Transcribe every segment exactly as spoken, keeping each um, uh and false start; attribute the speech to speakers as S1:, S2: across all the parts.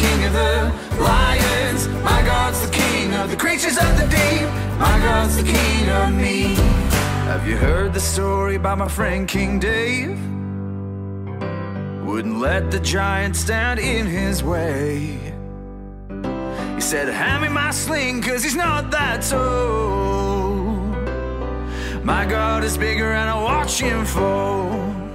S1: king of the lions. My God's the king of the creatures of the deep. My God's the king of me. Have you heard the story about my friend King Dave? Wouldn't let the giant stand in his way. He said, hand me my sling, cause he's not that tall. My God is bigger and I watch him fall.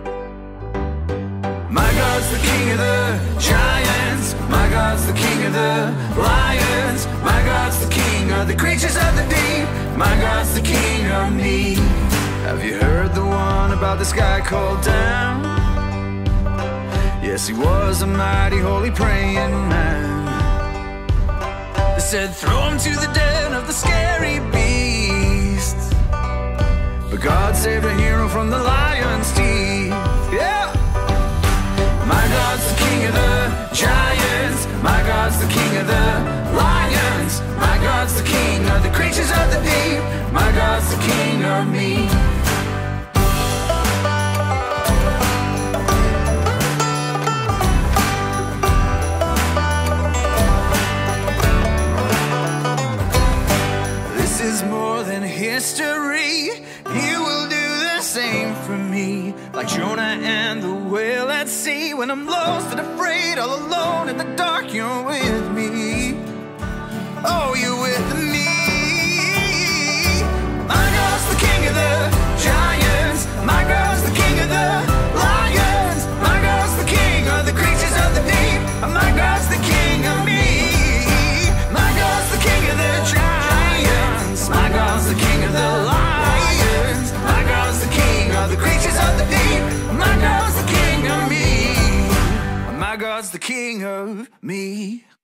S1: My God's the king of the giants. My God's the king of the lions. My God's the king of the creatures of the deep. My God's the king of me. Have you heard the one about this guy called Dan? Yes, he was a mighty holy praying man. They said throw him to the den of the scary beasts, but God saved a hero from the lion's teeth. Yeah! My God's the king of the giants. My God's the king of the lions. My God's the king of the creatures of the deep. My God's the king of me. This is more than history. You will do the same for me, like Jonah and the whale at sea. When I'm lost and afraid, all alone in the dark, you're with me. Oh, you're with me. My God's the king of the giants. My God's the king of the lions. My God's the king of the creatures of the deep. My God's the king of me. My God's the king of the giants. My God's the king of the lions. My God's the king of the creatures of the deep. My God's the king of me. My God's the king of me.